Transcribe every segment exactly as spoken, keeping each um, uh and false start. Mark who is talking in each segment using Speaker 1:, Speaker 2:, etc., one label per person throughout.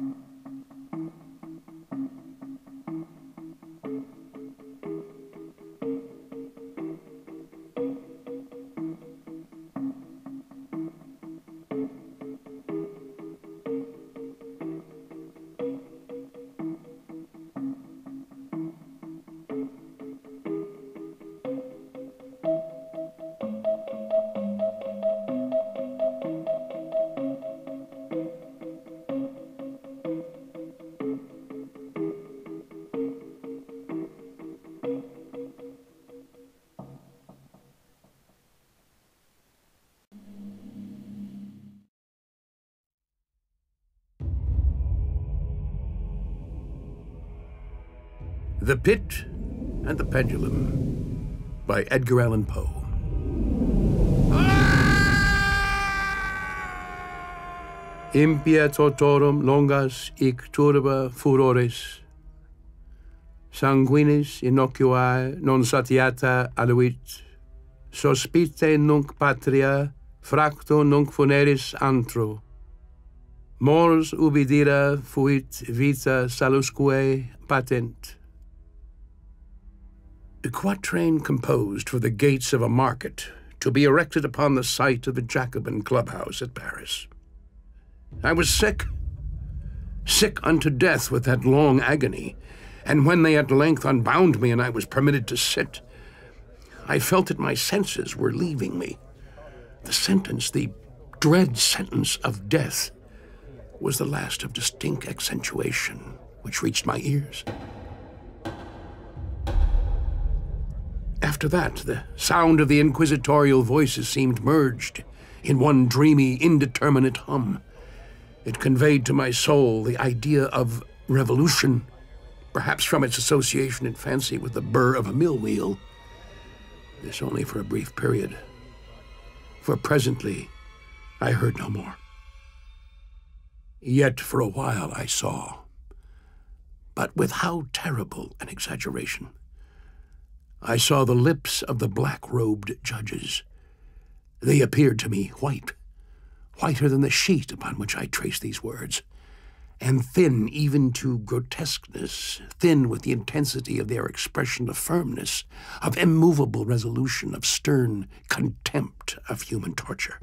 Speaker 1: The Pit and the Pendulum by Edgar Allan Poe. Impia totorum longas hic turba furores, sanguinis innocui non satiata aluit, sospite nunc patria, fracto nunc funeris antro, mors ubi dira fuit vita salusque patent. A quatrain composed for the gates of a market to be erected upon the site of the Jacobin clubhouse at Paris. I was sick, sick unto death with that long agony, and when they at length unbound me and I was permitted to sit, I felt that my senses were leaving me. The sentence, the dread sentence of death, was the last of distinct accentuation which reached my ears. After that, the sound of the inquisitorial voices seemed merged in one dreamy, indeterminate hum. It conveyed to my soul the idea of revolution, perhaps from its association in fancy with the burr of a mill wheel. This only for a brief period, for presently I heard no more. Yet for a while I saw, but with how terrible an exaggeration. I saw the lips of the black-robed judges. They appeared to me white, whiter than the sheet upon which I traced these words, and thin even to grotesqueness, thin with the intensity of their expression of firmness, of immovable resolution, of stern contempt of human torture.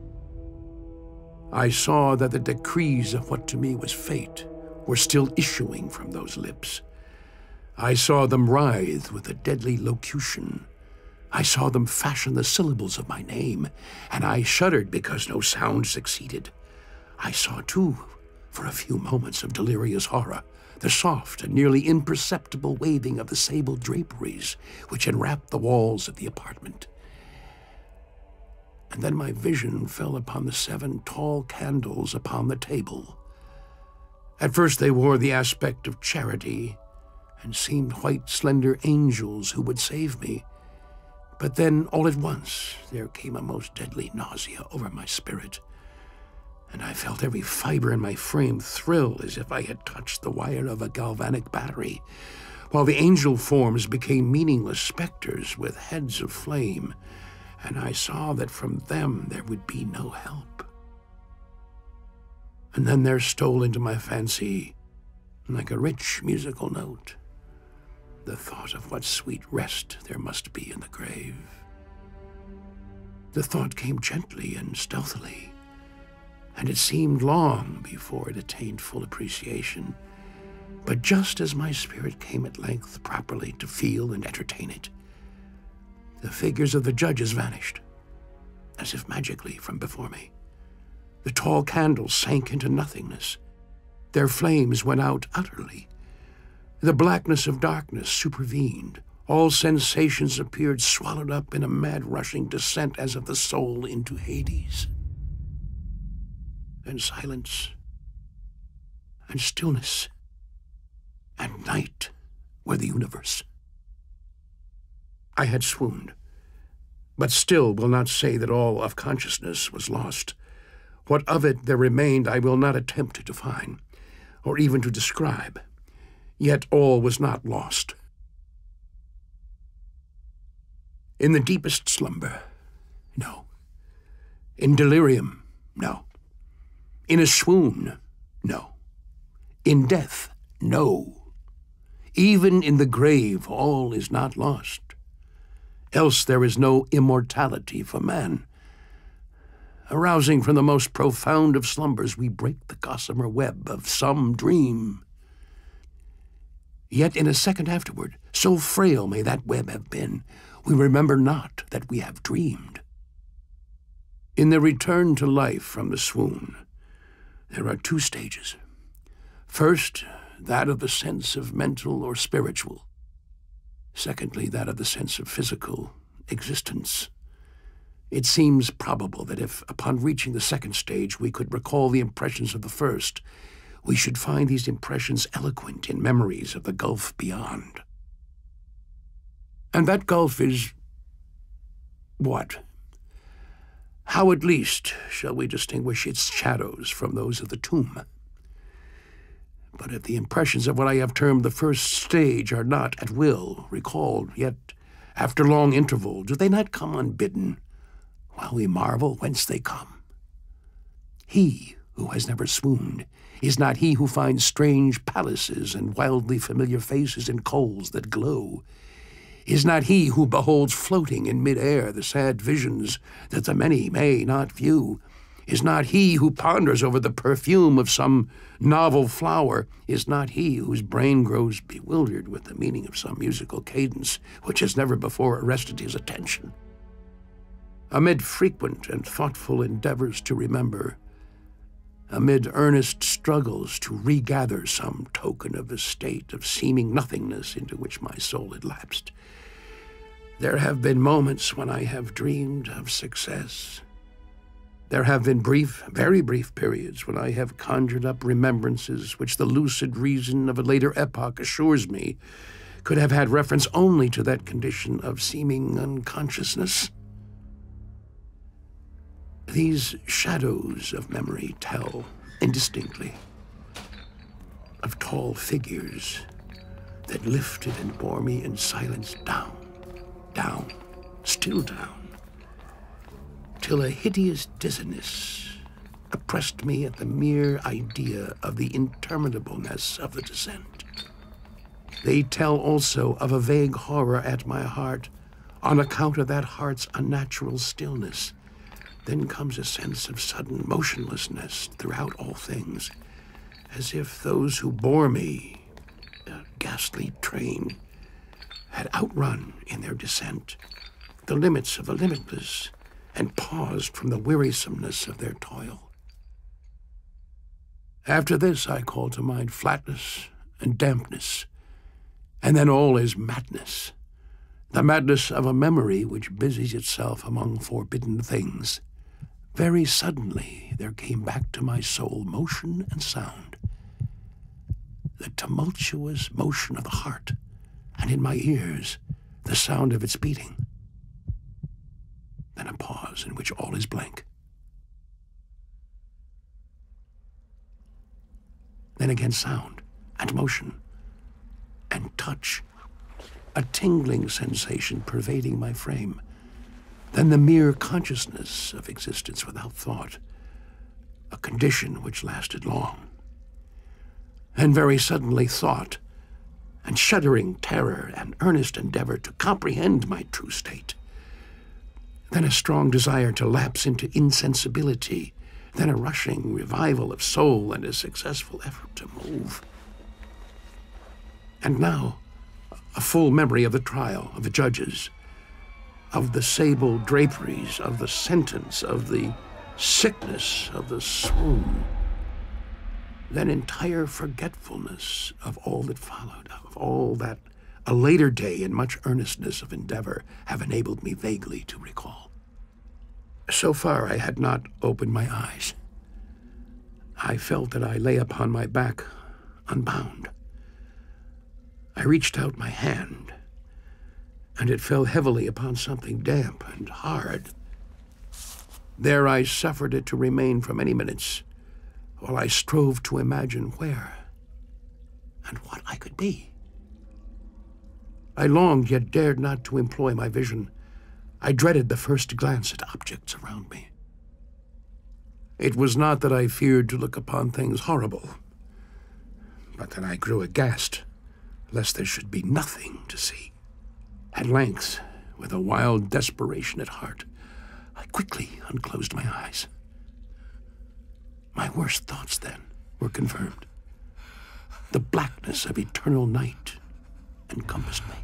Speaker 1: I saw that the decrees of what to me was fate were still issuing from those lips. I saw them writhe with a deadly locution. I saw them fashion the syllables of my name, and I shuddered because no sound succeeded. I saw, too, for a few moments of delirious horror, the soft and nearly imperceptible waving of the sable draperies which enwrapped the walls of the apartment. And then my vision fell upon the seven tall candles upon the table. At first they wore the aspect of charity, and seemed white, slender angels who would save me. But then, all at once, there came a most deadly nausea over my spirit, and I felt every fiber in my frame thrill as if I had touched the wire of a galvanic battery, while the angel forms became meaningless specters with heads of flame, and I saw that from them there would be no help. And then there stole into my fancy, like a rich musical note, the thought of what sweet rest there must be in the grave. The thought came gently and stealthily, and it seemed long before it attained full appreciation. But just as my spirit came at length properly to feel and entertain it, the figures of the judges vanished, as if magically from before me. The tall candles sank into nothingness. Their flames went out utterly. The blackness of darkness supervened. All sensations appeared swallowed up in a mad rushing descent as of the soul into Hades. And silence, and stillness, and night were the universe. I had swooned, but still will not say that all of consciousness was lost. What of it there remained I will not attempt to define, or even to describe. Yet all was not lost. In the deepest slumber, no. In delirium, no. In a swoon, no. In death, no. Even in the grave, all is not lost. Else there is no immortality for man. Arousing from the most profound of slumbers, we break the gossamer web of some dream. Yet in a second afterward, so frail may that web have been, we remember not that we have dreamed. In the return to life from the swoon, there are two stages. First, that of the sense of mental or spiritual. Secondly, that of the sense of physical existence. It seems probable that if, upon reaching the second stage, we could recall the impressions of the first, we should find these impressions eloquent in memories of the gulf beyond. And that gulf is what? How at least shall we distinguish its shadows from those of the tomb? But if the impressions of what I have termed the first stage are not, at will, recalled, yet, after long interval, do they not come unbidden, while we marvel whence they come? He who has never swooned is not he who finds strange palaces and wildly familiar faces in coals that glow, is not he who beholds floating in mid-air the sad visions that the many may not view, is not he who ponders over the perfume of some novel flower, is not he whose brain grows bewildered with the meaning of some musical cadence which has never before arrested his attention. Amid frequent and thoughtful endeavors to remember, amid earnest struggles to regather some token of the state of seeming nothingness into which my soul had lapsed, there have been moments when I have dreamed of success. There have been brief, very brief periods when I have conjured up remembrances which the lucid reason of a later epoch assures me could have had reference only to that condition of seeming unconsciousness. These shadows of memory tell, indistinctly, of tall figures that lifted and bore me in silence down, down, still down, till a hideous dizziness oppressed me at the mere idea of the interminableness of the descent. They tell also of a vague horror at my heart on account of that heart's unnatural stillness. Then comes a sense of sudden motionlessness throughout all things, as if those who bore me, a ghastly train, had outrun in their descent the limits of the limitless and paused from the wearisomeness of their toil. After this I call to mind flatness and dampness, and then all is madness, the madness of a memory which busies itself among forbidden things. Very suddenly there came back to my soul motion and sound, the tumultuous motion of the heart, and in my ears the sound of its beating. Then a pause in which all is blank. Then again sound and motion and touch, a tingling sensation pervading my frame. Then the mere consciousness of existence without thought, a condition which lasted long. And very suddenly thought, and shuddering terror and earnest endeavor to comprehend my true state. Then a strong desire to lapse into insensibility, then a rushing revival of soul and a successful effort to move. And now, a full memory of the trial, of the judges, of the sable draperies, of the sentence, of the sickness, of the swoon. Then entire forgetfulness of all that followed, of all that a later day and much earnestness of endeavor have enabled me vaguely to recall. So far I had not opened my eyes. I felt that I lay upon my back, unbound. I reached out my hand, and it fell heavily upon something damp and hard. There I suffered it to remain for many minutes, while I strove to imagine where and what I could be. I longed, yet dared not to employ my vision. I dreaded the first glance at objects around me. It was not that I feared to look upon things horrible. but then I grew aghast, lest there should be nothing to see. At length, with a wild desperation at heart, I quickly unclosed my eyes. My worst thoughts, then, were confirmed. The blackness of eternal night encompassed me.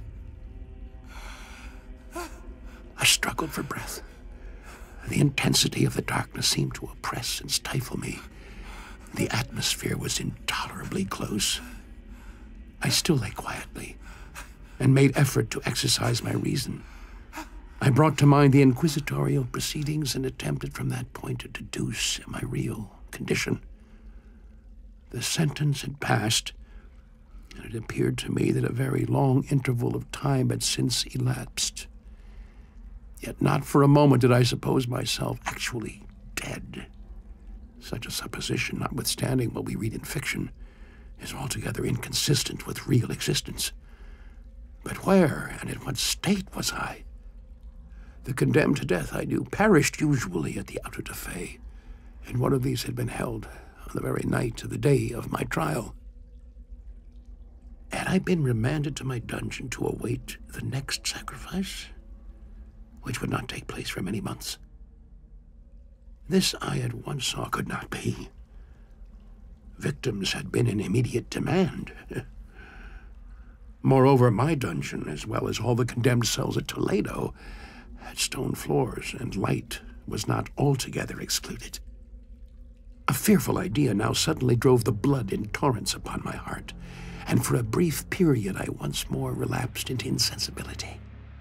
Speaker 1: I struggled for breath. The intensity of the darkness seemed to oppress and stifle me. The atmosphere was intolerably close. I still lay quietly and made effort to exercise my reason. I brought to mind the inquisitorial proceedings and attempted from that point to deduce my real condition. The sentence had passed, and it appeared to me that a very long interval of time had since elapsed. Yet not for a moment did I suppose myself actually dead. Such a supposition, notwithstanding what we read in fiction, is altogether inconsistent with real existence. But where and in what state was I? The condemned to death, I knew, perished usually at the Auto da Fe, and one of these had been held on the very night of the day of my trial. Had I been remanded to my dungeon to await the next sacrifice, which would not take place for many months? This I at once saw could not be. Victims had been in immediate demand. Moreover, my dungeon, as well as all the condemned cells at Toledo, had stone floors, and light was not altogether excluded. A fearful idea now suddenly drove the blood in torrents upon my heart, and for a brief period I once more relapsed into insensibility.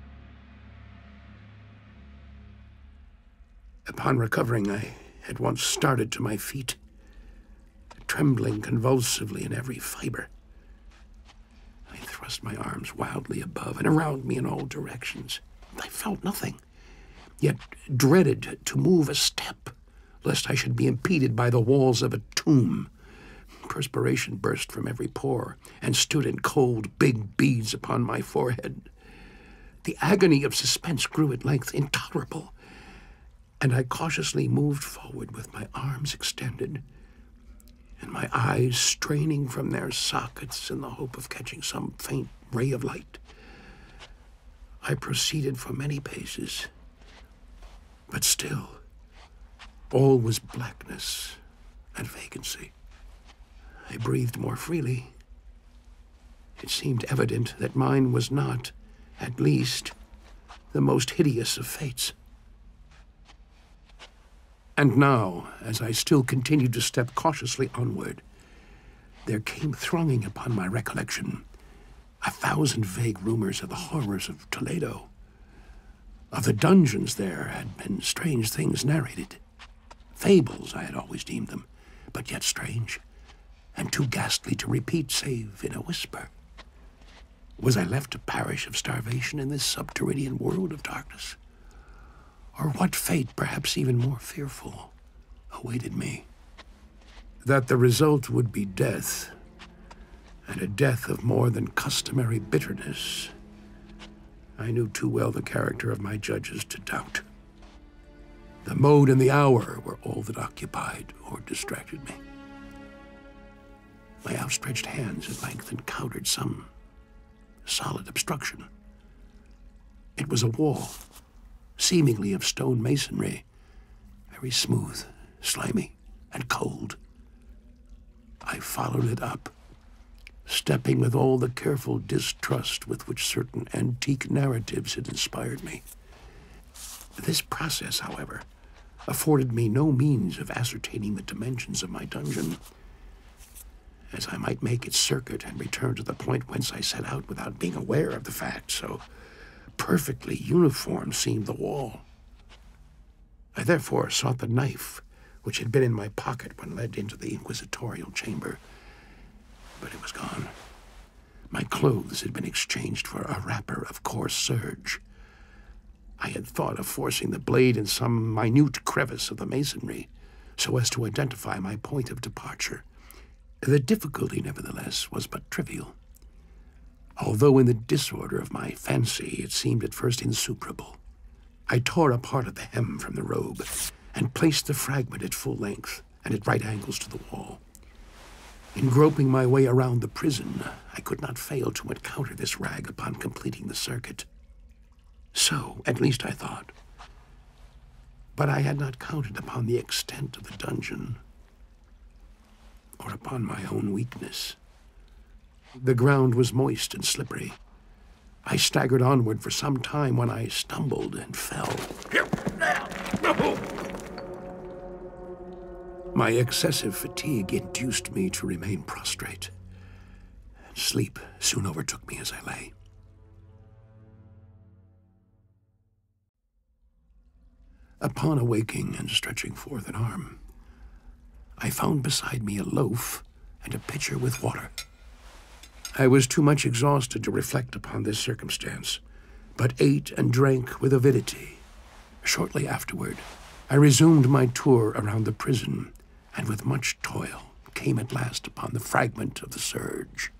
Speaker 1: Upon recovering, I at once started to my feet, trembling convulsively in every fiber. I thrust my arms wildly above and around me in all directions. I felt nothing, yet dreaded to move a step, lest I should be impeded by the walls of a tomb. Perspiration burst from every pore and stood in cold, big beads upon my forehead. The agony of suspense grew at length intolerable, and I cautiously moved forward with my arms extended and my eyes straining from their sockets in the hope of catching some faint ray of light. I proceeded for many paces, but still all was blackness and vacancy. I breathed more freely. It seemed evident that mine was not, at least, the most hideous of fates. And now, as I still continued to step cautiously onward, there came thronging upon my recollection a thousand vague rumors of the horrors of Toledo. Of the dungeons there had been strange things narrated. Fables, I had always deemed them, but yet strange, and too ghastly to repeat save in a whisper. Was I left to perish of starvation in this subterranean world of darkness? Or what fate, perhaps even more fearful, awaited me? That the result would be death, and a death of more than customary bitterness, I knew too well the character of my judges to doubt. The mode and the hour were all that occupied or distracted me. My outstretched hands at length encountered some solid obstruction. It was a wall, seemingly of stone masonry, very smooth, slimy, and cold. I followed it up, stepping with all the careful distrust with which certain antique narratives had inspired me. This process, however, afforded me no means of ascertaining the dimensions of my dungeon, as I might make its circuit and return to the point whence I set out without being aware of the fact, so perfectly uniform seemed the wall. I therefore sought the knife which had been in my pocket when led into the inquisitorial chamber, but it was gone. My clothes had been exchanged for a wrapper of coarse serge. I had thought of forcing the blade in some minute crevice of the masonry, so as to identify my point of departure. The difficulty, nevertheless, was but trivial, although in the disorder of my fancy it seemed at first insuperable. I tore a part of the hem from the robe and placed the fragment at full length and at right angles to the wall. In groping my way around the prison, I could not fail to encounter this rag upon completing the circuit. So, at least I thought. But I had not counted upon the extent of the dungeon, or upon my own weakness. The ground was moist and slippery. I staggered onward for some time when I stumbled and fell. My excessive fatigue induced me to remain prostrate, and sleep soon overtook me as I lay. Upon awaking and stretching forth an arm, I found beside me a loaf and a pitcher with water. I was too much exhausted to reflect upon this circumstance, but ate and drank with avidity. Shortly afterward, I resumed my tour around the prison, and with much toil came at last upon the fragment of the surge.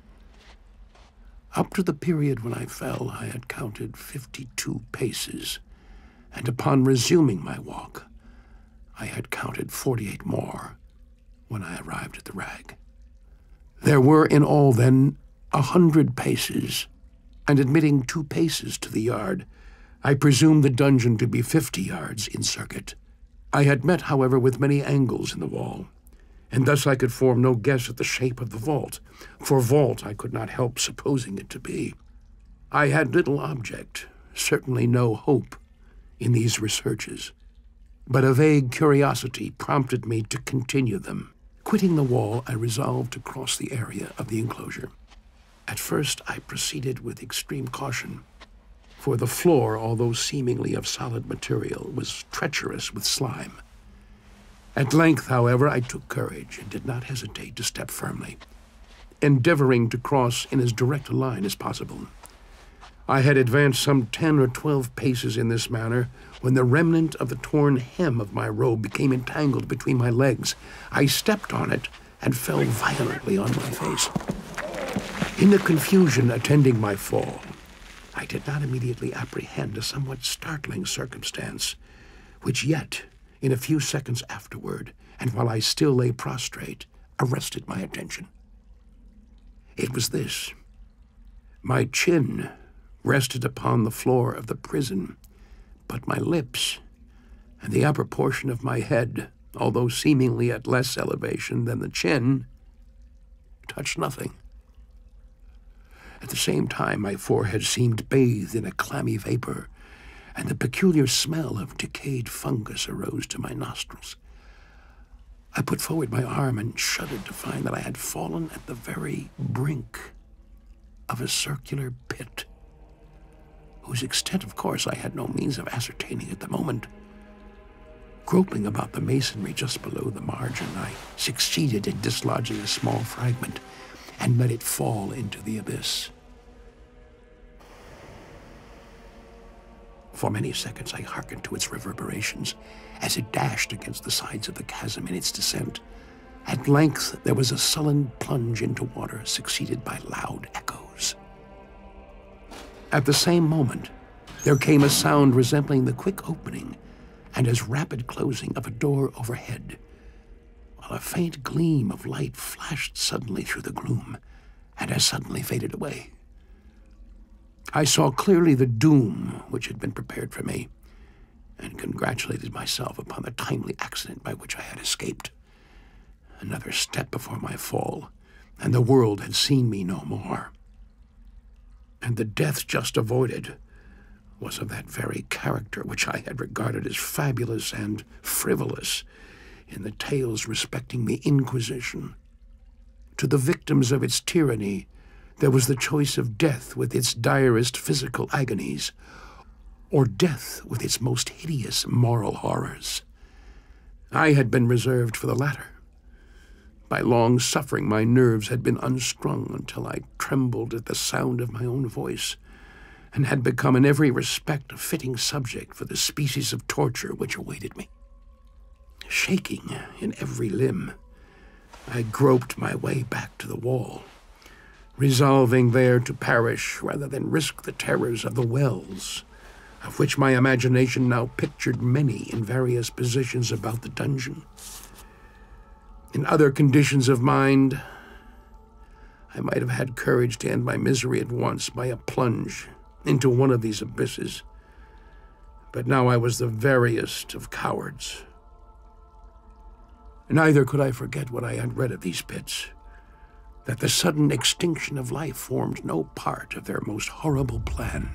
Speaker 1: Up to the period when I fell, I had counted fifty-two paces, and upon resuming my walk, I had counted forty-eight more when I arrived at the rag. There were in all, then, a hundred paces, and admitting two paces to the yard, I presumed the dungeon to be fifty yards in circuit. I had met, however, with many angles in the wall, and thus I could form no guess at the shape of the vault, for vault I could not help supposing it to be. I had little object, certainly no hope, in these researches, but a vague curiosity prompted me to continue them. Quitting the wall, I resolved to cross the area of the enclosure. At first, I proceeded with extreme caution, for the floor, although seemingly of solid material, was treacherous with slime. At length, however, I took courage and did not hesitate to step firmly, endeavoring to cross in as direct a line as possible. I had advanced some ten or twelve paces in this manner when the remnant of the torn hem of my robe became entangled between my legs. I stepped on it and fell violently on my face. In the confusion attending my fall, I did not immediately apprehend a somewhat startling circumstance, which yet, in a few seconds afterward, and while I still lay prostrate, arrested my attention. It was this. My chin rested upon the floor of the prison, but my lips and the upper portion of my head, although seemingly at less elevation than the chin, touched nothing. At the same time, my forehead seemed bathed in a clammy vapor, and the peculiar smell of decayed fungus arose to my nostrils. I put forward my arm and shuddered to find that I had fallen at the very brink of a circular pit, whose extent, of course, I had no means of ascertaining at the moment. Groping about the masonry just below the margin, I succeeded in dislodging a small fragment and let it fall into the abyss. For many seconds I hearkened to its reverberations as it dashed against the sides of the chasm in its descent. At length there was a sullen plunge into water, succeeded by loud echoes. At the same moment, there came a sound resembling the quick opening and as rapid closing of a door overhead, while a faint gleam of light flashed suddenly through the gloom and as suddenly faded away. I saw clearly the doom which had been prepared for me, and congratulated myself upon the timely accident by which I had escaped. Another step before my fall, and the world had seen me no more. And the death just avoided was of that very character which I had regarded as fabulous and frivolous in the tales respecting the Inquisition. To the victims of its tyranny, there was the choice of death with its direst physical agonies, or death with its most hideous moral horrors. I had been reserved for the latter. By long suffering, my nerves had been unstrung until I trembled at the sound of my own voice, and had become in every respect a fitting subject for the species of torture which awaited me. Shaking in every limb, I groped my way back to the wall, resolving there to perish rather than risk the terrors of the wells, of which my imagination now pictured many in various positions about the dungeon. In other conditions of mind, I might have had courage to end my misery at once by a plunge into one of these abysses. But now I was the veriest of cowards. Neither could I forget what I had read of these pits, that the sudden extinction of life formed no part of their most horrible plan.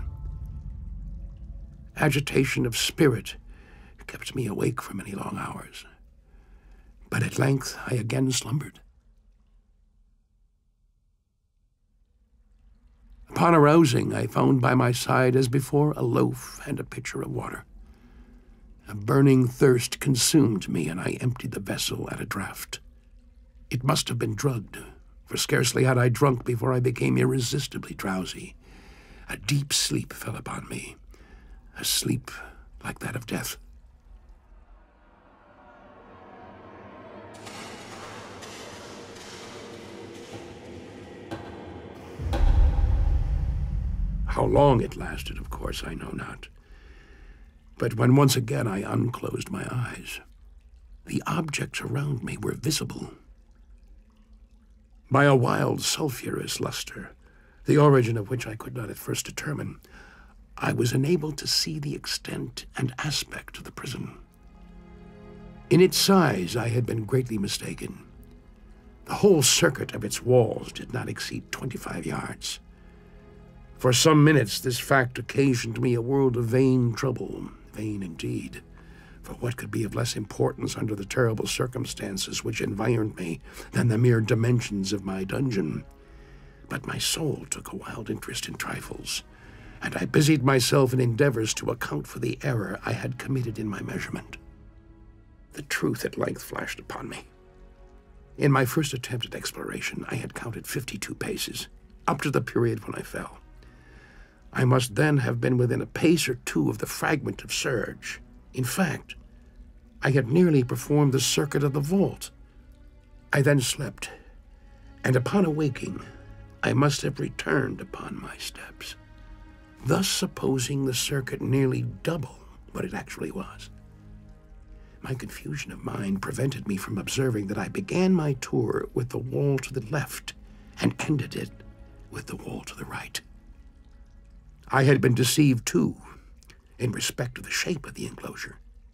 Speaker 1: Agitation of spirit kept me awake for many long hours, but at length I again slumbered. Upon arousing, I found by my side, as before, a loaf and a pitcher of water. A burning thirst consumed me, and I emptied the vessel at a draught. It must have been drugged, for scarcely had I drunk before I became irresistibly drowsy. A deep sleep fell upon me, a sleep like that of death. How long it lasted, of course, I know not. But when once again I unclosed my eyes, the objects around me were visible. By a wild sulphurous luster, the origin of which I could not at first determine, I was enabled to see the extent and aspect of the prison. In its size, I had been greatly mistaken. The whole circuit of its walls did not exceed twenty-five yards. For some minutes, this fact occasioned me a world of vain trouble, vain indeed, for what could be of less importance under the terrible circumstances which environed me than the mere dimensions of my dungeon? But my soul took a wild interest in trifles, and I busied myself in endeavors to account for the error I had committed in my measurement. The truth at length flashed upon me. In my first attempt at exploration, I had counted fifty-two paces, up to the period when I fell. I must then have been within a pace or two of the fragment of serge. In fact, I had nearly performed the circuit of the vault. I then slept, and upon awaking, I must have returned upon my steps, thus supposing the circuit nearly double what it actually was. My confusion of mind prevented me from observing that I began my tour with the wall to the left and ended it with the wall to the right. I had been deceived, too, in respect to the shape of the enclosure.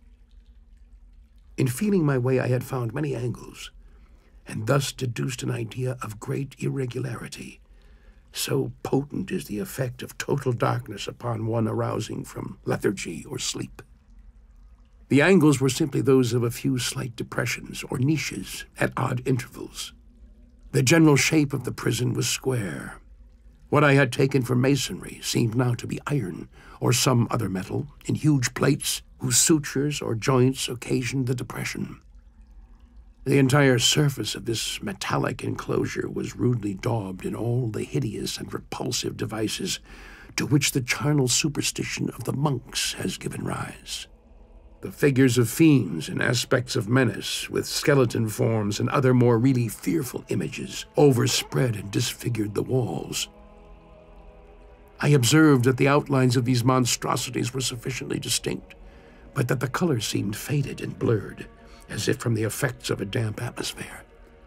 Speaker 1: In feeling my way, I had found many angles, and thus deduced an idea of great irregularity. So potent is the effect of total darkness upon one arousing from lethargy or sleep. The angles were simply those of a few slight depressions or niches at odd intervals. The general shape of the prison was square. What I had taken for masonry seemed now to be iron or some other metal in huge plates whose sutures or joints occasioned the depression. The entire surface of this metallic enclosure was rudely daubed in all the hideous and repulsive devices to which the charnel superstition of the monks has given rise. The figures of fiends and aspects of menace, with skeleton forms and other more really fearful images, overspread and disfigured the walls. I observed that the outlines of these monstrosities were sufficiently distinct, but that the color seemed faded and blurred, as if from the effects of a damp atmosphere.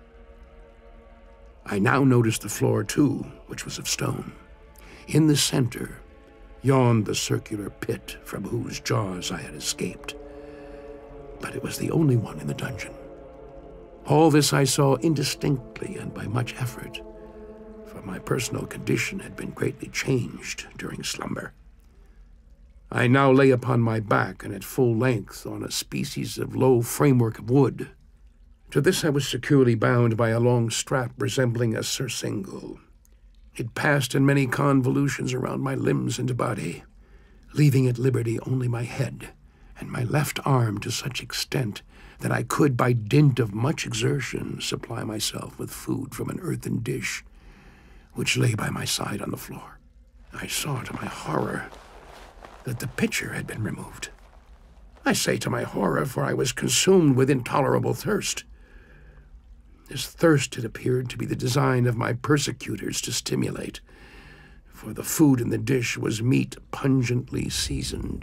Speaker 1: I now noticed the floor, too, which was of stone. In the center yawned the circular pit from whose jaws I had escaped, but it was the only one in the dungeon. All this I saw indistinctly and by much effort, for my personal condition had been greatly changed during slumber. I now lay upon my back and at full length on a species of low framework of wood. To this I was securely bound by a long strap resembling a surcingle. It passed in many convolutions around my limbs and body, leaving at liberty only my head and my left arm to such extent that I could, by dint of much exertion, supply myself with food from an earthen dish which lay by my side on the floor. I saw to my horror that the pitcher had been removed. I say to my horror, for I was consumed with intolerable thirst. This thirst it appeared to be the design of my persecutors to stimulate, for the food in the dish was meat pungently seasoned.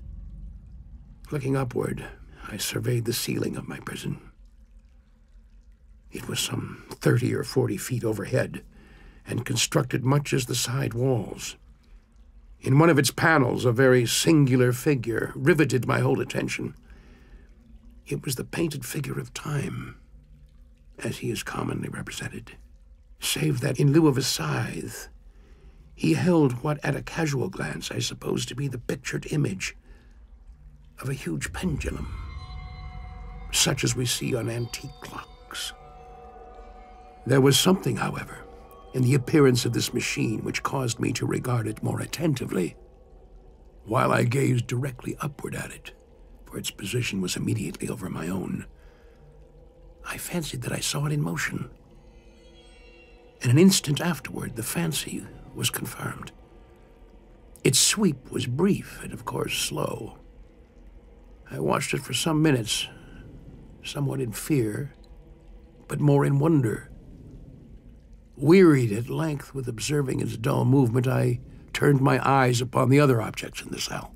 Speaker 1: Looking upward, I surveyed the ceiling of my prison. It was some thirty or forty feet overhead, and constructed much as the side walls. In one of its panels, a very singular figure riveted my whole attention. It was the painted figure of Time, as he is commonly represented, save that in lieu of a scythe, he held what at a casual glance I suppose to be the pictured image of a huge pendulum, such as we see on antique clocks. There was something, however, in the appearance of this machine which caused me to regard it more attentively, while I gazed directly upward at it, for its position was immediately over my own. I fancied that I saw it in motion. In an instant afterward, the fancy was confirmed. Its sweep was brief and, of course, slow. I watched it for some minutes, somewhat in fear, but more in wonder. Wearied at length with observing its dull movement, I turned my eyes upon the other objects in the cell.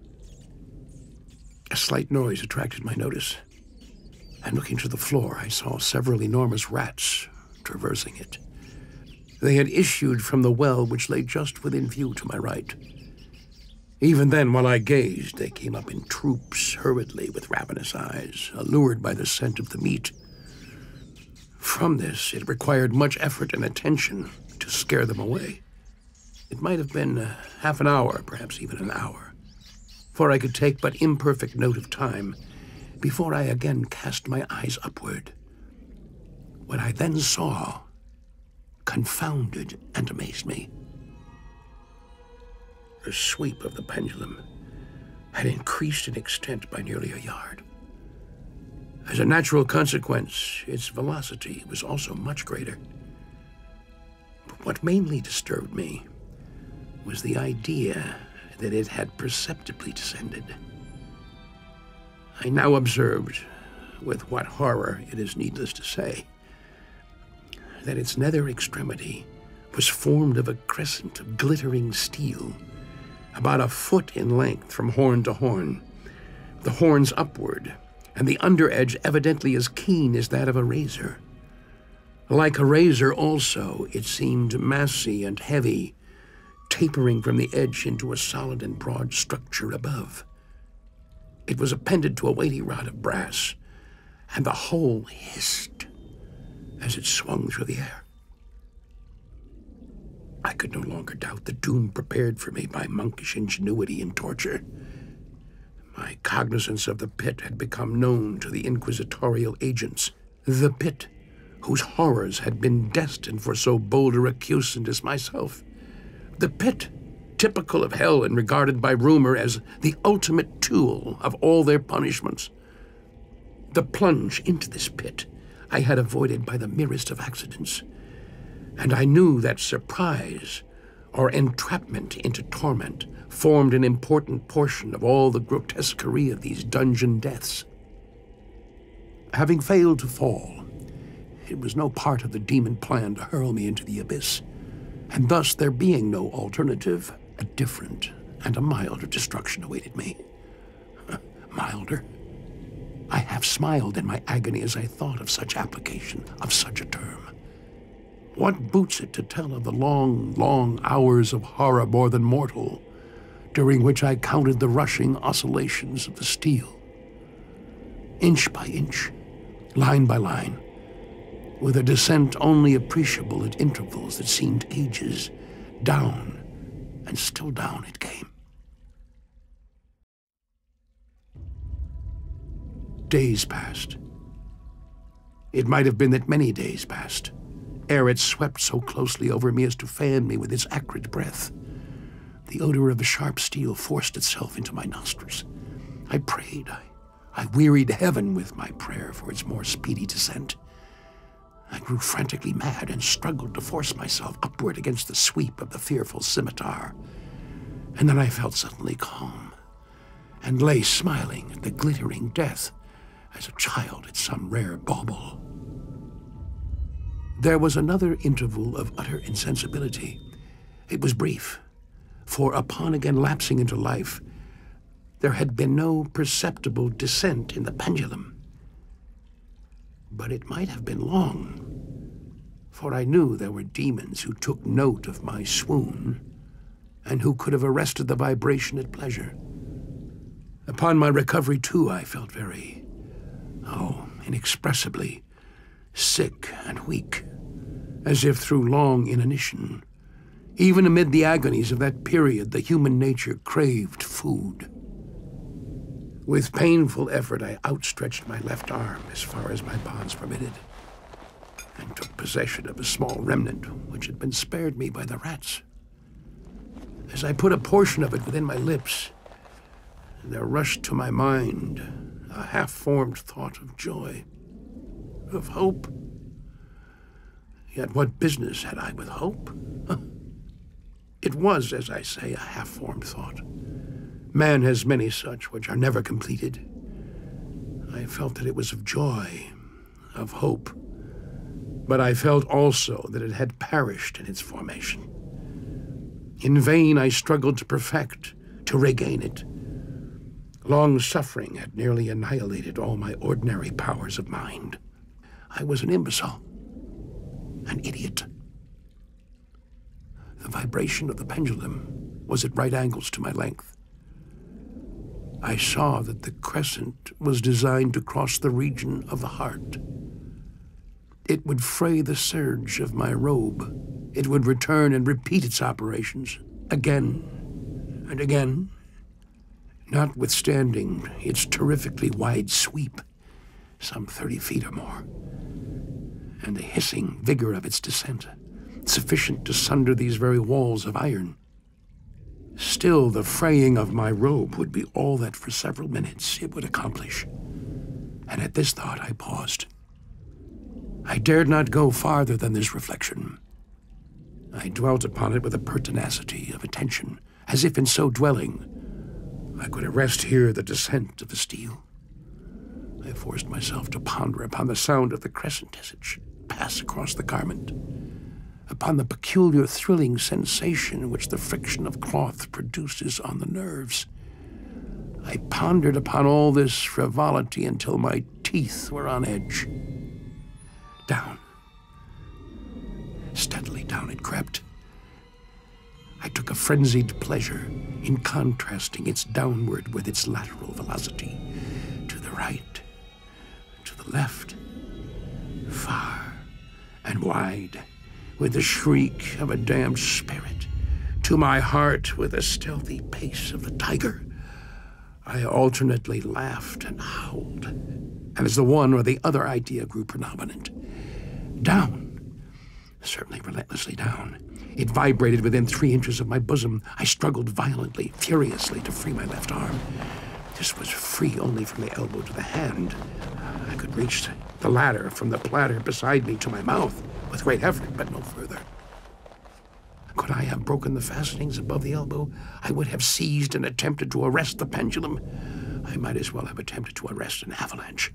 Speaker 1: A slight noise attracted my notice, and looking to the floor, I saw several enormous rats traversing it. They had issued from the well which lay just within view to my right. Even then, while I gazed, they came up in troops hurriedly with ravenous eyes, allured by the scent of the meat. From this, it required much effort and attention to scare them away. It might have been uh, half an hour, perhaps even an hour, for I could take but imperfect note of time before I again cast my eyes upward. What I then saw confounded and amazed me. The sweep of the pendulum had increased in extent by nearly a yard. As a natural consequence, its velocity was also much greater. But what mainly disturbed me was the idea that it had perceptibly descended. I now observed, with what horror it is needless to say, that its nether extremity was formed of a crescent of glittering steel, about a foot in length from horn to horn, the horns upward, and the under edge evidently as keen as that of a razor. Like a razor also, it seemed massy and heavy, tapering from the edge into a solid and broad structure above. It was appended to a weighty rod of brass, and the whole hissed as it swung through the air. I could no longer doubt the doom prepared for me by monkish ingenuity and torture. My cognizance of the pit had become known to the inquisitorial agents. The pit, whose horrors had been destined for so bold a recusant as myself. The pit, typical of hell and regarded by rumor as the ultimate tool of all their punishments. The plunge into this pit I had avoided by the merest of accidents, and I knew that surprise or entrapment into torment formed an important portion of all the grotesquerie of these dungeon deaths. Having failed to fall, it was no part of the demon plan to hurl me into the abyss, and thus, there being no alternative, a different and a milder destruction awaited me. Milder? I half smiled in my agony as I thought of such application of such a term. What boots it to tell of the long, long hours of horror more than mortal, during which I counted the rushing oscillations of the steel, inch by inch, line by line, with a descent only appreciable at intervals that seemed ages, down, and still down it came. Days passed. It might have been that many days passed, ere it swept so closely over me as to fan me with its acrid breath. The odor of the sharp steel forced itself into my nostrils. I prayed, I, I wearied heaven with my prayer for its more speedy descent. I grew frantically mad and struggled to force myself upward against the sweep of the fearful scimitar. And then I felt suddenly calm, and lay smiling at the glittering death as a child at some rare bauble. There was another interval of utter insensibility. It was brief, for upon again lapsing into life, there had been no perceptible descent in the pendulum. But it might have been long, for I knew there were demons who took note of my swoon and who could have arrested the vibration at pleasure. Upon my recovery, too, I felt very, oh, inexpressibly sick and weak, as if through long inanition. Even amid the agonies of that period, the human nature craved food. With painful effort, I outstretched my left arm as far as my bonds permitted, and took possession of a small remnant which had been spared me by the rats. As I put a portion of it within my lips, there rushed to my mind a half-formed thought of joy, of hope. Yet what business had I with hope? Huh? It was, as I say, a half-formed thought. Man has many such which are never completed. I felt that it was of joy, of hope, but I felt also that it had perished in its formation. In vain I struggled to perfect, to regain it. Long suffering had nearly annihilated all my ordinary powers of mind. I was an imbecile, an idiot. The vibration of the pendulum was at right angles to my length. I saw that the crescent was designed to cross the region of the heart. It would fray the serge of my robe. It would return and repeat its operations again and again, notwithstanding its terrifically wide sweep, some thirty feet or more, and the hissing vigor of its descent, sufficient to sunder these very walls of iron. Still, the fraying of my robe would be all that for several minutes it would accomplish. And at this thought I paused. I dared not go farther than this reflection. I dwelt upon it with a pertinacity of attention, as if in so dwelling I could arrest here the descent of the steel. I forced myself to ponder upon the sound of the crescent as it should pass across the garment, upon the peculiar thrilling sensation which the friction of cloth produces on the nerves. I pondered upon all this frivolity until my teeth were on edge. Down. Steadily down it crept. I took a frenzied pleasure in contrasting its downward with its lateral velocity, to the right, to the left, far and wide, with the shriek of a damned spirit, to my heart with the stealthy pace of the tiger. I alternately laughed and howled, and as the one or the other idea grew predominant, down, certainly relentlessly down. It vibrated within three inches of my bosom. I struggled violently, furiously, to free my left arm. This was free only from the elbow to the hand. I could reach the ladder from the platter beside me to my mouth with great effort, but no further. Could I have broken the fastenings above the elbow, I would have seized and attempted to arrest the pendulum. I might as well have attempted to arrest an avalanche.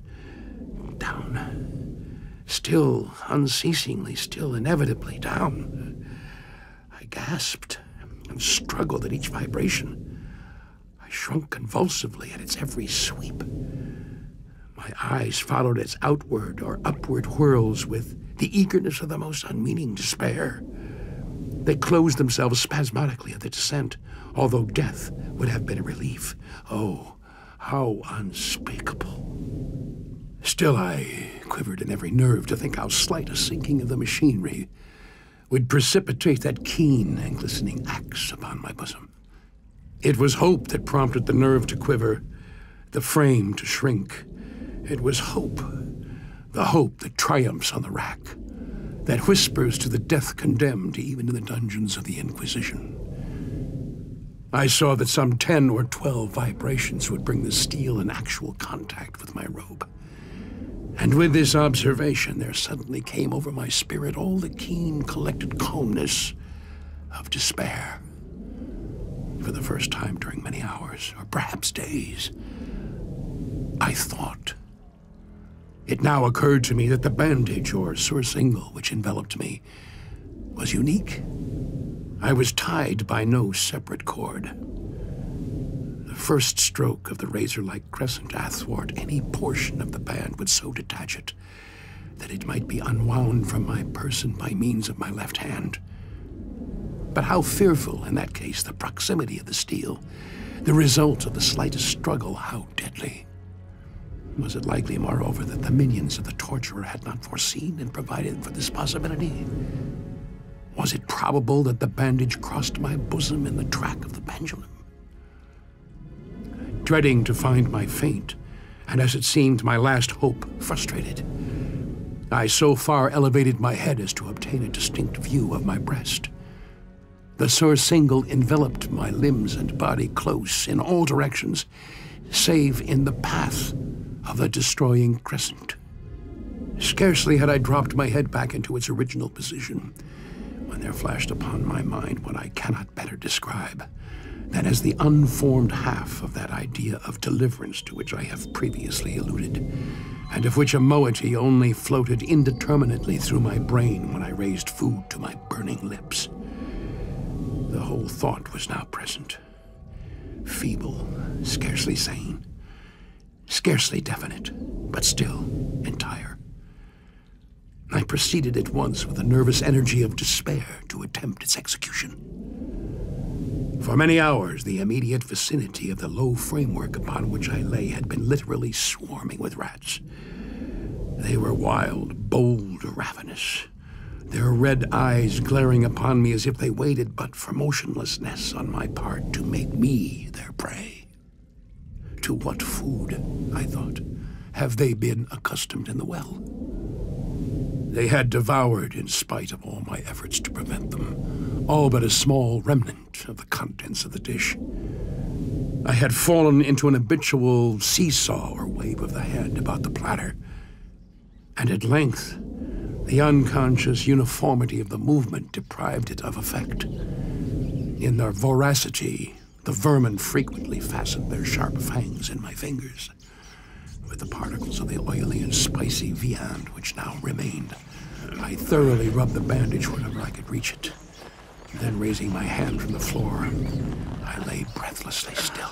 Speaker 1: Down. Still, unceasingly, still inevitably down. I gasped and struggled at each vibration. I shrunk convulsively at its every sweep. My eyes followed its outward or upward whirls with the eagerness of the most unmeaning despair. They closed themselves spasmodically at the descent, although death would have been a relief. Oh, how unspeakable. Still, I quivered in every nerve to think how slight a sinking of the machinery would precipitate that keen and glistening axe upon my bosom. It was hope that prompted the nerve to quiver, the frame to shrink. It was hope, the hope that triumphs on the rack, that whispers to the death-condemned even in the dungeons of the Inquisition. I saw that some ten or twelve vibrations would bring the steel in actual contact with my robe. And with this observation, there suddenly came over my spirit all the keen, collected calmness of despair. For the first time during many hours, or perhaps days, I thought. It now occurred to me that the bandage, or surcingle, which enveloped me, was unique. I was tied by no separate cord. The first stroke of the razor-like crescent athwart any portion of the band would so detach it that it might be unwound from my person by means of my left hand. But how fearful, in that case, the proximity of the steel, the result of the slightest struggle, how deadly. Was it likely, moreover, that the minions of the torturer had not foreseen and provided for this possibility? Was it probable that the bandage crossed my bosom in the track of the pendulum? Dreading to find my feint, and as it seemed my last hope frustrated, I so far elevated my head as to obtain a distinct view of my breast. The surcingle enveloped my limbs and body close in all directions, save in the path of the destroying crescent. Scarcely had I dropped my head back into its original position when there flashed upon my mind what I cannot better describe than as the unformed half of that idea of deliverance to which I have previously alluded, and of which a moiety only floated indeterminately through my brain when I raised food to my burning lips. The whole thought was now present, feeble, scarcely sane, scarcely definite, but still entire. I proceeded at once with the nervous energy of despair to attempt its execution. For many hours, the immediate vicinity of the low framework upon which I lay had been literally swarming with rats. They were wild, bold, ravenous, their red eyes glaring upon me as if they waited but for motionlessness on my part to make me their prey. To what food, I thought, have they been accustomed in the well? They had devoured, in spite of all my efforts to prevent them, all but a small remnant of the contents of the dish. I had fallen into an habitual seesaw or wave of the head about the platter, and at length the unconscious uniformity of the movement deprived it of effect. In their voracity, the vermin frequently fastened their sharp fangs in my fingers, with the particles of the oily and spicy viand which now remained. I thoroughly rubbed the bandage wherever I could reach it. Then, raising my hand from the floor, I lay breathlessly still.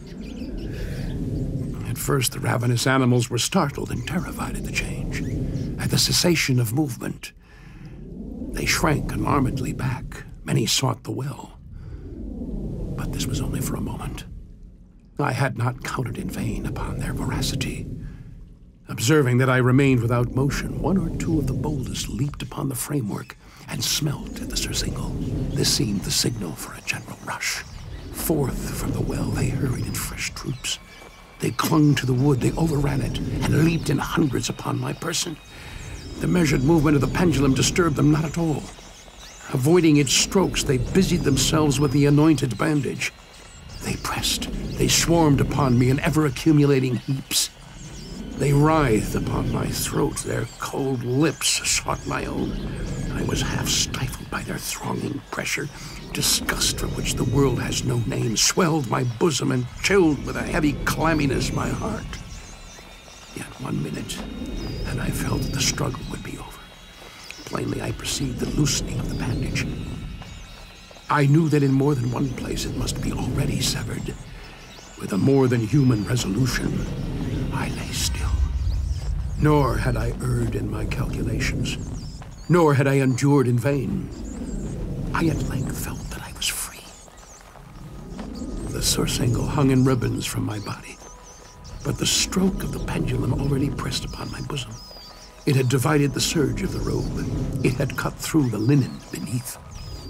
Speaker 1: At first, the ravenous animals were startled and terrified at the change, at the cessation of movement. They shrank alarmedly back. Many sought the well. But this was only for a moment. I had not counted in vain upon their voracity. Observing that I remained without motion, one or two of the boldest leaped upon the framework and smelt at the surcingle. This seemed the signal for a general rush. Forth from the well they hurried in fresh troops. They clung to the wood, they overran it, and leaped in hundreds upon my person. The measured movement of the pendulum disturbed them not at all. Avoiding its strokes, they busied themselves with the anointed bandage. They pressed, they swarmed upon me in ever-accumulating heaps. They writhed upon my throat, their cold lips sought my own. I was half stifled by their thronging pressure. Disgust, for which the world has no name, swelled my bosom and chilled with a heavy clamminess my heart. Yet one minute, and I felt that the struggle would be over. Plainly, I perceived the loosening of the bandage. I knew that in more than one place it must be already severed. With a more than human resolution, I lay still. Nor had I erred in my calculations, nor had I endured in vain. I at length felt that I was free. The surcingle hung in ribbons from my body, but the stroke of the pendulum already pressed upon my bosom. It had divided the serge of the robe. It had cut through the linen beneath.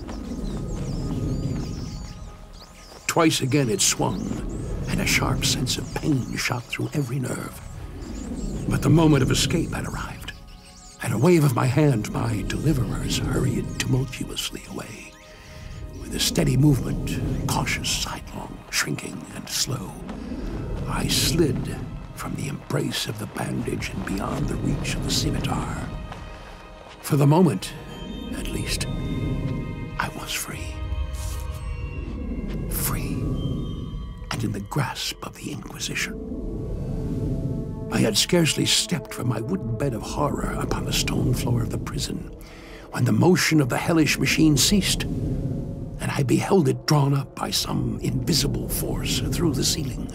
Speaker 1: Twice again it swung, and a sharp sense of pain shot through every nerve. But the moment of escape had arrived. At a wave of my hand, my deliverers hurried tumultuously away. With a steady movement, cautious, sidelong, shrinking, and slow, I slid from the embrace of the bandage and beyond the reach of the scimitar. For the moment, at least, I was free. Free, and in the grasp of the Inquisition. I had scarcely stepped from my wooden bed of horror upon the stone floor of the prison when the motion of the hellish machine ceased, and I beheld it drawn up by some invisible force through the ceiling.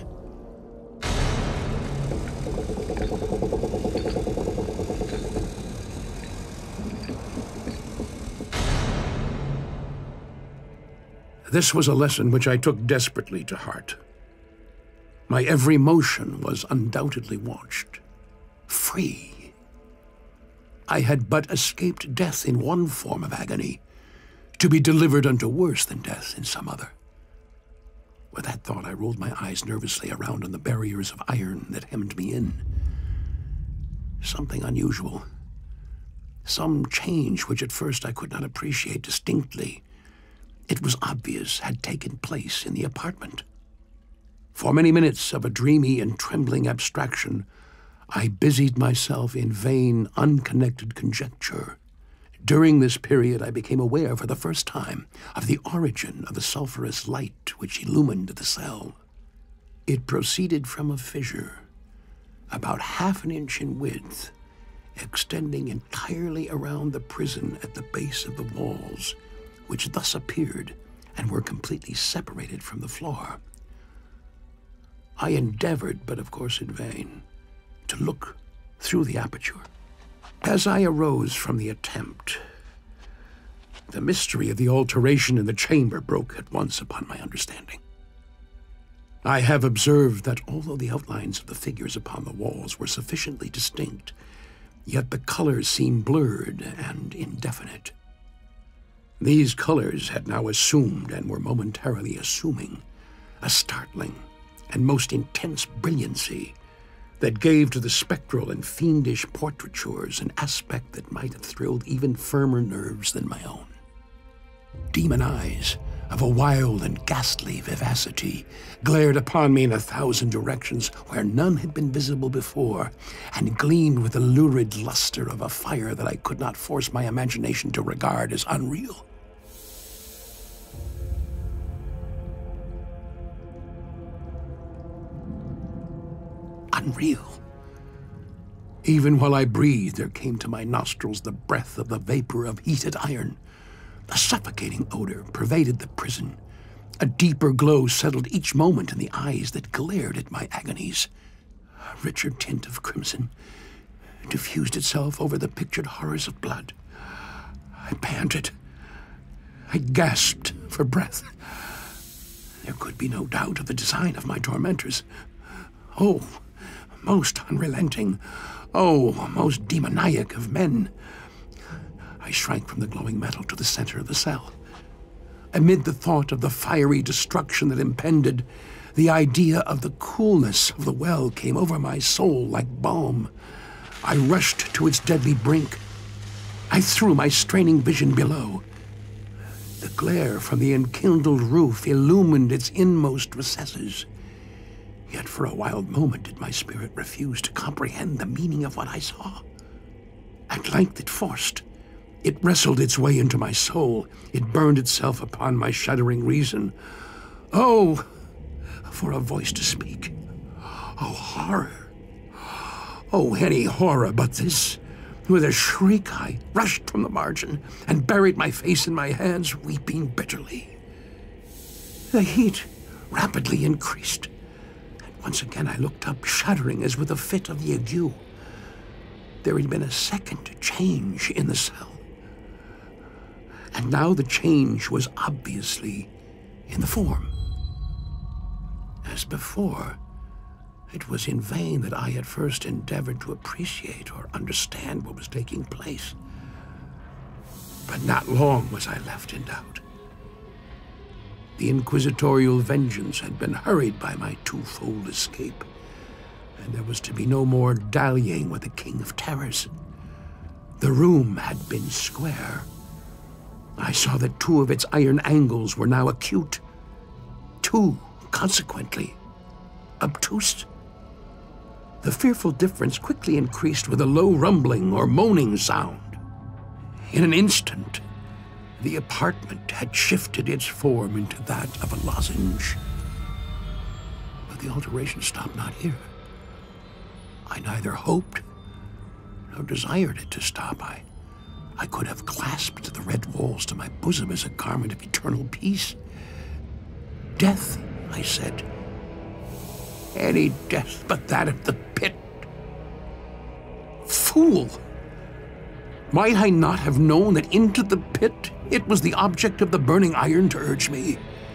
Speaker 1: This was a lesson which I took desperately to heart. My every motion was undoubtedly watched. Free. I had but escaped death in one form of agony, to be delivered unto worse than death in some other. With that thought, I rolled my eyes nervously around on the barriers of iron that hemmed me in. Something unusual. Some change which at first I could not appreciate distinctly. It was obvious had taken place in the apartment. For many minutes of a dreamy and trembling abstraction, I busied myself in vain, unconnected conjecture. During this period, I became aware for the first time of the origin of the sulphurous light which illumined the cell. It proceeded from a fissure, about half an inch in width, extending entirely around the prison at the base of the walls, which thus appeared and were completely separated from the floor. I endeavored, but of course in vain, to look through the aperture. As I arose from the attempt, the mystery of the alteration in the chamber broke at once upon my understanding. I have observed that although the outlines of the figures upon the walls were sufficiently distinct, yet the colors seemed blurred and indefinite. These colors had now assumed, and were momentarily assuming, a startling and most intense brilliancy that gave to the spectral and fiendish portraitures an aspect that might have thrilled even firmer nerves than my own. Demon eyes of a wild and ghastly vivacity glared upon me in a thousand directions where none had been visible before, and gleamed with the lurid luster of a fire that I could not force my imagination to regard as unreal. Unreal. Even while I breathed, there came to my nostrils the breath of the vapor of heated iron. A suffocating odor pervaded the prison. A deeper glow settled each moment in the eyes that glared at my agonies. A richer tint of crimson diffused itself over the pictured horrors of blood. I panted. I gasped for breath. There could be no doubt of the design of my tormentors. Oh, most unrelenting, oh, most demoniac of men. I shrank from the glowing metal to the center of the cell. Amid the thought of the fiery destruction that impended, the idea of the coolness of the well came over my soul like balm. I rushed to its deadly brink. I threw my straining vision below. The glare from the enkindled roof illumined its inmost recesses. Yet for a wild moment did my spirit refuse to comprehend the meaning of what I saw. At length it forced. It wrestled its way into my soul. It burned itself upon my shuddering reason. Oh, for a voice to speak. Oh, horror. Oh, any horror but this. With a shriek, I rushed from the margin and buried my face in my hands, weeping bitterly. The heat rapidly increased. Once again I looked up, shuddering as with a fit of the ague. There had been a second change in the cell. And now the change was obviously in the form. As before, it was in vain that I at first endeavored to appreciate or understand what was taking place. But not long was I left in doubt. The inquisitorial vengeance had been hurried by my twofold escape, and there was to be no more dallying with the King of Terrors. The room had been square. I saw that two of its iron angles were now acute. Two, consequently, obtuse. The fearful difference quickly increased with a low rumbling or moaning sound. In an instant, the apartment had shifted its form into that of a lozenge. But the alteration stopped not here. I neither hoped nor desired it to stop. I, I could have clasped the red walls to my bosom as a garment of eternal peace. Death, I said. Any death but that of the pit. Fool! Might I not have known that into the pit it was the object of the burning iron to urge me?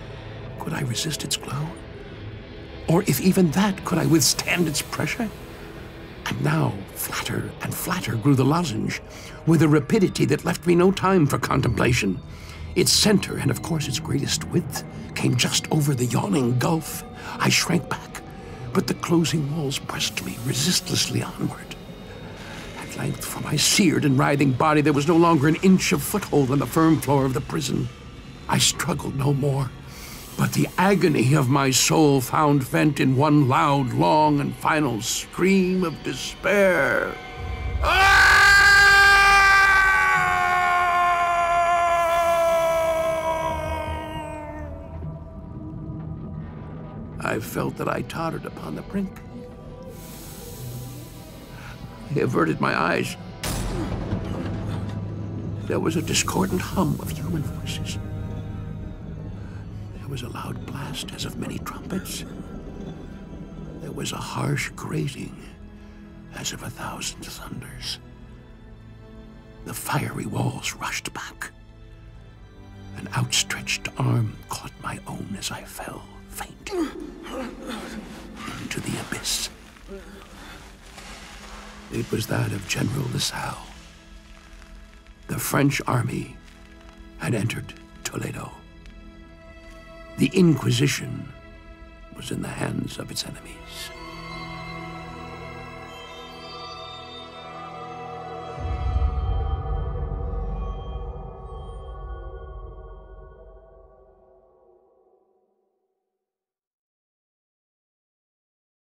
Speaker 1: could I resist its glow? Or if even that, could I withstand its pressure? And now, flatter and flatter grew the lozenge, with a rapidity that left me no time for contemplation. Its center, and of course its greatest width, came just over the yawning gulf. I shrank back, but the closing walls pressed me resistlessly onward. At length, for my seared and writhing body, there was no longer an inch of foothold on the firm floor of the prison. I struggled no more, but the agony of my soul found vent in one loud, long, and final scream of despair. I felt that I tottered upon the brink. I averted my eyes. There was a discordant hum of human voices. There was a loud blast as of many trumpets. There was a harsh grating as of a thousand thunders. The fiery walls rushed back. An outstretched arm caught my own as I fell, faint, into the abyss. It was that of General Lasalle. The French army had entered Toledo. The Inquisition was in the hands of its enemies.